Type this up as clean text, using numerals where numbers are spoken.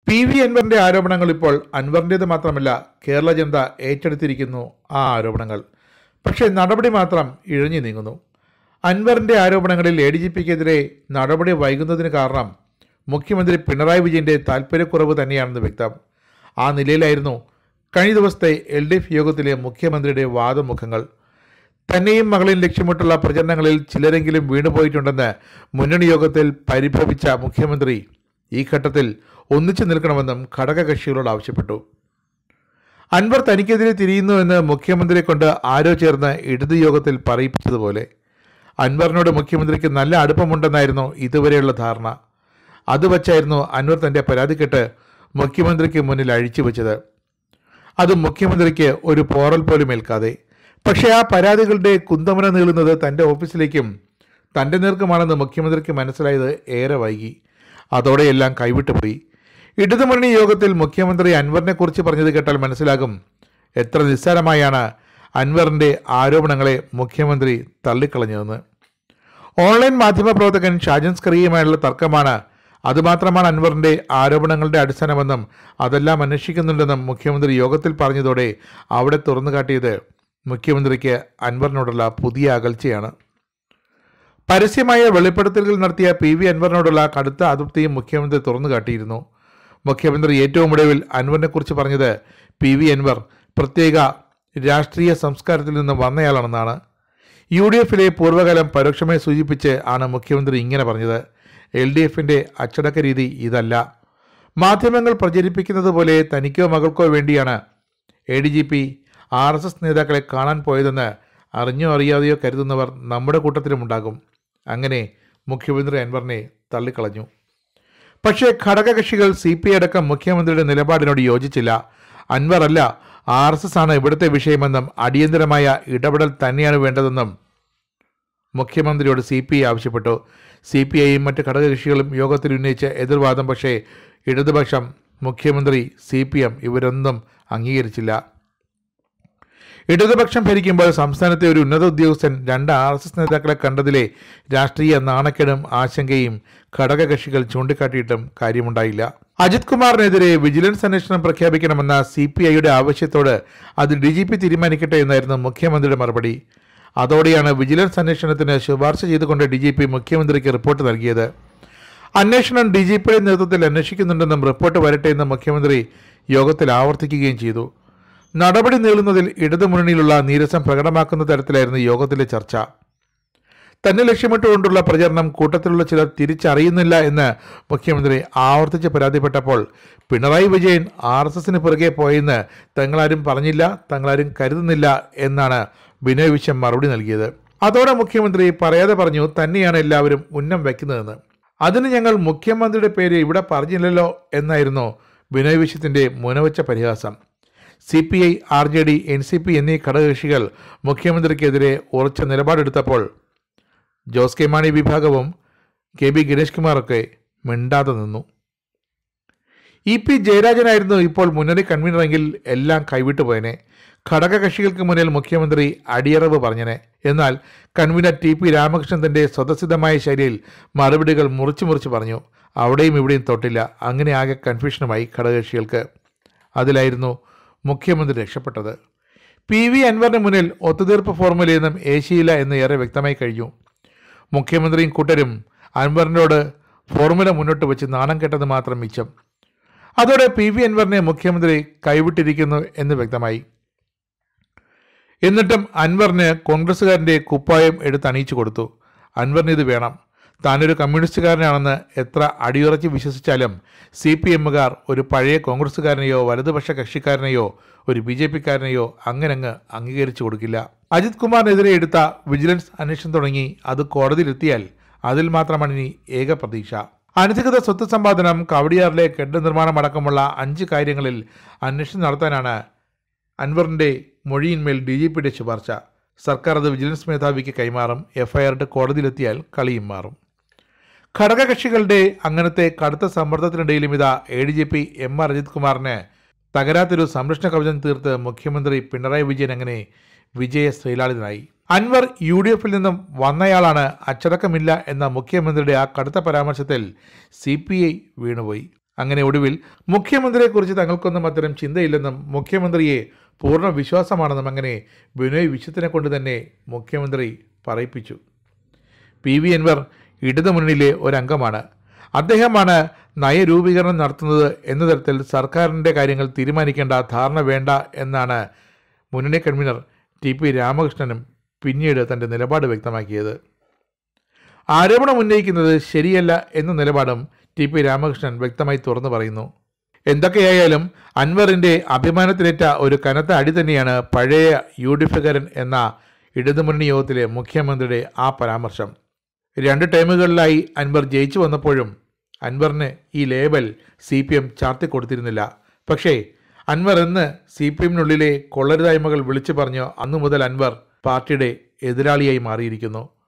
PV അൻവറിന്റെ ആരോപണങ്ങൾ ഇപ്പോൾ അൻവറിൻ്റേത് മാത്രമല്ല, കേരള ജനത ഏറ്റെടുത്തിരിക്കുന്നു ആ ആരോപണങ്ങൾ. പക്ഷേ നടപടി മാത്രം ഇഴഞ്ഞു നീങ്ങുന്നു. അൻവറിന്റെ ആരോപണങ്ങളിൽ ADGPക്കെതിരെ നടപടി വൈകുന്നതിന് കാരണം മുഖ്യമന്ത്രി പിണറായി വിജയന്റെ താൽപ്പര്യക്കുറവ് തന്നെയാണെന്ന് വ്യക്തം. ആ നിലയിലായിരുന്നു കഴിഞ്ഞ ദിവസത്തെ LDF യോഗത്തിലെ മുഖ്യമന്ത്രിയുടെ വാദമുഖങ്ങൾ. തന്നെയും മകളെയും ലക്ഷ്യമിട്ടുള്ള പ്രചരണങ്ങളിൽ ചിലരെങ്കിലും വീണുപോയിട്ടുണ്ടെന്ന് മുന്നണി യോഗത്തിൽ പരിഭവിച്ച മുഖ്യമന്ത്രി ഈ ഘട്ടത്തിൽ ഒന്നിച്ചു നിൽക്കണമെന്നും ഘടകകക്ഷികളോട് ആവശ്യപ്പെട്ടു. അൻവർ തനിക്കെതിരെ തിരിയുന്നുവെന്ന് മുഖ്യമന്ത്രിയെ കൊണ്ട് ആരോ ചേർന്ന് ഇടത് യോഗത്തിൽ പറയിപ്പിച്ചതുപോലെ അൻവറിനോട് മുഖ്യമന്ത്രിക്ക് നല്ല അടുപ്പമുണ്ടെന്നായിരുന്നു ഇതുവരെയുള്ള ധാരണ. അത് വച്ചായിരുന്നു അൻവർ തൻ്റെ പരാതിക്കെട്ട് മുഖ്യമന്ത്രിക്ക് മുന്നിൽ അഴിച്ചുവെച്ചത്. അത് മുഖ്യമന്ത്രിക്ക് ഒരു പോറൽ പോലും ഏൽക്കാതെ. പക്ഷേ ആ പരാതികളുടെ കുന്തമന നീളുന്നത് തൻ്റെ ഓഫീസിലേക്കും തൻ്റെ നേർക്കുമാണെന്ന് മുഖ്യമന്ത്രിക്ക് മനസ്സിലായത് ഏറെ വൈകി. അതോടെ എല്ലാം കൈവിട്ടുപോയി. ഇടതുമുന്നണി യോഗത്തിൽ മുഖ്യമന്ത്രി അൻവറിനെ കുറിച്ച് പറഞ്ഞത് കേട്ടാൽ മനസ്സിലാകും എത്ര നിസ്സാരമായാണ് അൻവറിൻ്റെ ആരോപണങ്ങളെ മുഖ്യമന്ത്രി തള്ളിക്കളഞ്ഞതെന്ന്. ഓൺലൈൻ മാധ്യമപ്രവർത്തകൻ ഷാജൻ സ്കറിയുമായുള്ള തർക്കമാണ്, അതുമാത്രമാണ് അൻവറിൻ്റെ ആരോപണങ്ങളുടെ അടിസ്ഥാനമെന്നും അതെല്ലാം അന്വേഷിക്കുന്നുണ്ടെന്നും മുഖ്യമന്ത്രി യോഗത്തിൽ പറഞ്ഞതോടെ അവിടെ തുറന്നു കാട്ടിയത് മുഖ്യമന്ത്രിക്ക് അൻവറിനോടുള്ള പുതിയ അകൽച്ചയാണ്. പരസ്യമായ വെളിപ്പെടുത്തലുകൾ നടത്തിയ PV അൻവറിനോടുള്ള കടുത്ത അതൃപ്തിയും മുഖ്യമന്ത്രി തുറന്നു കാട്ടിയിരുന്നു. മുഖ്യമന്ത്രി ഏറ്റവും ഒടുവിൽ അൻവറിനെക്കുറിച്ച് പറഞ്ഞത് PV അൻവർ പ്രത്യേക രാഷ്ട്രീയ സംസ്കാരത്തിൽ നിന്ന് വന്നയാളാണെന്നാണ്. UDFിലെ പൂർവ്വകാലം പരോക്ഷമായി സൂചിപ്പിച്ച് ആണ് മുഖ്യമന്ത്രി ഇങ്ങനെ പറഞ്ഞത്. LDFിൻ്റെ അച്ചടക്ക രീതി ഇതല്ല. മാധ്യമങ്ങൾ പ്രചരിപ്പിക്കുന്നത് പോലെ തനിക്കോ മകൾക്കോ വേണ്ടിയാണ് ADGP RSS നേതാക്കളെ കാണാൻ പോയതെന്ന് അറിഞ്ഞോ അറിയാതെയോ കരുതുന്നവർ നമ്മുടെ കൂട്ടത്തിലുമുണ്ടാകും. അങ്ങനെ മുഖ്യമന്ത്രി അൻവറിനെ തള്ളിക്കളഞ്ഞു. പക്ഷേ ഘടകകക്ഷികൾ CPI അടക്കം മുഖ്യമന്ത്രിയുടെ നിലപാടിനോട് യോജിച്ചില്ല. അൻവർ അല്ല, RSS ആണ് ഇവിടുത്തെ വിഷയമെന്നും അടിയന്തരമായ ഇടപെടൽ തന്നെയാണ് വേണ്ടതെന്നും മുഖ്യമന്ത്രിയോട് CPI ആവശ്യപ്പെട്ടു. CPIയും മറ്റ് ഘടകകക്ഷികളും യോഗത്തിൽ ഉന്നയിച്ച എതിർവാദം പക്ഷേ ഇടതുപക്ഷം, മുഖ്യമന്ത്രി, CPM ഇവരൊന്നും അംഗീകരിച്ചില്ല. ഇടതുപക്ഷം ഭരിക്കുമ്പോൾ സംസ്ഥാനത്തെ ഒരു ഉന്നത ഉദ്യോഗസ്ഥൻ 2 RSS നേതാക്കളെ കണ്ടതിലെ രാഷ്ട്രീയ നാണക്കേടും ആശങ്കയും ഘടകകക്ഷികൾ ചൂണ്ടിക്കാട്ടിയിട്ടും കാര്യമുണ്ടായില്ല. അജിത് കുമാറിനെതിരെ വിജിലൻസ് അന്വേഷണം പ്രഖ്യാപിക്കണമെന്ന CPIയുടെ ആവശ്യത്തോട് അത് DGP തീരുമാനിക്കട്ടെ എന്നായിരുന്നു മുഖ്യമന്ത്രിയുടെ മറുപടി. അതോടെയാണ് വിജിലൻസ് അന്വേഷണത്തിന് ശുപാർശ ചെയ്തുകൊണ്ട് DGP മുഖ്യമന്ത്രിക്ക് റിപ്പോർട്ട് നൽകിയത്. അന്വേഷണം DGPയുടെ നേതൃത്വത്തിൽ അന്വേഷിക്കുന്നുണ്ടെന്നും റിപ്പോർട്ട് വരട്ടെ എന്ന് മുഖ്യമന്ത്രി യോഗത്തിൽ ആവർത്തിക്കുകയും ചെയ്തു. നടപടി നീളുന്നതിൽ ഇടതുമുന്നണിയിലുള്ള നീരസം പ്രകടമാക്കുന്ന തരത്തിലായിരുന്നു യോഗത്തിലെ ചർച്ച. തന്നെ ലക്ഷ്യമിട്ടുകൊണ്ടുള്ള പ്രചരണം കൂട്ടത്തിലുള്ള ചിലർ തിരിച്ചറിയുന്നില്ല എന്ന് മുഖ്യമന്ത്രി ആവർത്തിച്ച് പരാതിപ്പെട്ടപ്പോൾ പിണറായി വിജയൻ RSSന് പുറകെ പോയെന്ന് തങ്ങളാരും പറഞ്ഞില്ല, തങ്ങളാരും കരുതുന്നില്ല എന്നാണ് ബിനോയ് വിശ്വം മറുപടി നൽകിയത്. അതോടെ മുഖ്യമന്ത്രി പറയാതെ പറഞ്ഞു തന്നെയാണ് എല്ലാവരും ഉന്നം വയ്ക്കുന്നതെന്ന്. അതിന് ഞങ്ങൾ മുഖ്യമന്ത്രിയുടെ പേര് ഇവിടെ പറഞ്ഞില്ലല്ലോ എന്നായിരുന്നു ബിനോയ് വിശ്വത്തിൻ്റെ മുനവച്ച പരിഹാസം. CPI, RJD, NCP എന്നീ ഘടകകക്ഷികൾ മുഖ്യമന്ത്രിക്കെതിരെ ഉറച്ച നിലപാടെടുത്തപ്പോൾ ജോസ് കെ മാണി വിഭാഗവും KB ഗണേഷ് കുമാറൊക്കെ മിണ്ടാതെ നിന്നു. EP ജയരാജനായിരുന്നു ഇപ്പോൾ മുന്നണി കൺവീനറെങ്കിൽ എല്ലാം കൈവിട്ടുപോയനെ. ഘടകകക്ഷികൾക്ക് മുന്നിൽ മുഖ്യമന്ത്രി അടിയറവ് പറഞ്ഞനെ. എന്നാൽ കൺവീനർ TP രാമകൃഷ്ണൻ തൻ്റെ സ്വതസിദ്ധമായ ശൈലിയിൽ മറുപടികൾ മുറിച്ച് പറഞ്ഞു. അവിടെയും ഇവിടെയും തൊട്ടില്ല. അങ്ങനെ ആകെ കൺഫ്യൂഷനുമായി ഘടകകക്ഷികൾക്ക്. അതിലായിരുന്നു മുഖ്യമന്ത്രി രക്ഷപ്പെട്ടത്. PV അൻവറിന് മുന്നിൽ ഒത്തുതീർപ്പ് ഫോർമുലയൊന്നും ഏശിയില്ല എന്ന് ഏറെ വ്യക്തമായി കഴിഞ്ഞു. മുഖ്യമന്ത്രിയും കൂട്ടരും അൻവറിനോട് ഫോർമുല മുന്നോട്ട് വെച്ച് നാണം കെട്ടത് മാത്രം മിച്ചം. അതോടെ PV അൻവറിനെ മുഖ്യമന്ത്രി കൈവിട്ടിരിക്കുന്നു എന്ന് വ്യക്തമായി. എന്നിട്ടും അൻവറിന് കോൺഗ്രസ്സുകാരൻ്റെ കുപ്പായം എടുത്തണിയിച്ചു കൊടുത്തു. അൻവറിന് ഇത് വേണം. താനൊരു കമ്മ്യൂണിസ്റ്റുകാരനാണെന്ന് എത്ര അടിയുറച്ച് വിശ്വസിച്ചാലും CPMകാർ ഒരു പഴയ കോൺഗ്രസ്സുകാരനെയോ വലതുപക്ഷ കക്ഷിക്കാരനെയോ ഒരു BJPക്കാരനെയോ അങ്ങനങ്ങ് അംഗീകരിച്ചു കൊടുക്കില്ല. അജിത് കുമാറിനെതിരെ എടുത്ത വിജിലൻസ് അന്വേഷണം തുടങ്ങി അത് കോടതിയിലെത്തിയാൽ അതിൽ മാത്രമാണ് ഇനി ഏക പ്രതീക്ഷ. അനധികൃത സ്വത്ത് സമ്പാദനം, കവടിയാറിലെ കെട്ടിട നിർമ്മാണം അടക്കമുള്ള 5 കാര്യങ്ങളിൽ അന്വേഷണം നടത്താനാണ് അൻവറിൻ്റെ മൊഴിയിന്മേൽ DGPയുടെ ശുപാർശ. സർക്കാർ അത് വിജിലൻസ് മേധാവിക്ക് കൈമാറും. FIR കോടതിയിലെത്തിയാൽ കളിയും മാറും. ഘടകകക്ഷികളുടെ അങ്ങനത്തെ കടുത്ത സമ്മർദ്ദത്തിനിടയിലും ഇതാ ADGP MR അജിത് കുമാറിന് തകരാത്തൊരു സംരക്ഷണ കവചം തീർത്ത് മുഖ്യമന്ത്രി പിണറായി വിജയൻ അങ്ങനെ വിജയ ശ്രീലാളിതനായി. അൻവർ UDFിൽ നിന്നും വന്നയാളാണ്, അച്ചടക്കമില്ല എന്ന മുഖ്യമന്ത്രിയുടെ ആ കടുത്ത പരാമർശത്തിൽ CPI വീണുപോയി. അങ്ങനെ ഒടുവിൽ മുഖ്യമന്ത്രിയെക്കുറിച്ച് തങ്ങൾക്കൊന്നും അത്തരം ചിന്തയില്ലെന്നും മുഖ്യമന്ത്രിയെ പൂർണ്ണ വിശ്വാസമാണെന്നും അങ്ങനെ ബിനോയ് വിശ്വത്തിനെ കൊണ്ട് തന്നെ മുഖ്യമന്ത്രി പറയിപ്പിച്ചു. PV അൻവർ ഇടതുമുന്നണിയിലെ ഒരംഗമാണ്. അദ്ദേഹമാണ് നയരൂപീകരണം നടത്തുന്നത് എന്ന തരത്തിൽ സർക്കാരിൻ്റെ കാര്യങ്ങൾ തീരുമാനിക്കേണ്ട ധാരണ വേണ്ട എന്നാണ് മുന്നണി കൺവീനർ TP രാമകൃഷ്ണനും പിന്നീട് തൻ്റെ നിലപാട് വ്യക്തമാക്കിയത്. ആരോപണം ഉന്നയിക്കുന്നത് ശരിയല്ല എന്ന നിലപാടും TP രാമകൃഷ്ണൻ വ്യക്തമായി തുറന്നു പറയുന്നു. എന്തൊക്കെയായാലും അൻവറിൻ്റെ അഭിമാനത്തിലേറ്റ ഒരു കനത്ത അടി തന്നെയാണ് പഴയ UDF-കാരൻ എന്ന ഇടതുമുന്നണി യോഗത്തിലെ മുഖ്യമന്ത്രിയുടെ ആ പരാമർശം. 2 ടേമുകളിലായി അൻവർ ജയിച്ചു വന്നപ്പോഴും അൻവറിന് ഈ ലേബൽ CPM ചാർത്തിക്കൊടുത്തിരുന്നില്ല. പക്ഷേ അൻവർ എന്ന് CPM-നുള്ളിലെ കൊള്ളരുതായ്മകൾ വിളിച്ചു പറഞ്ഞോ അന്നു മുതൽ അൻവർ പാർട്ടിയുടെ എതിരാളിയായി മാറിയിരിക്കുന്നു.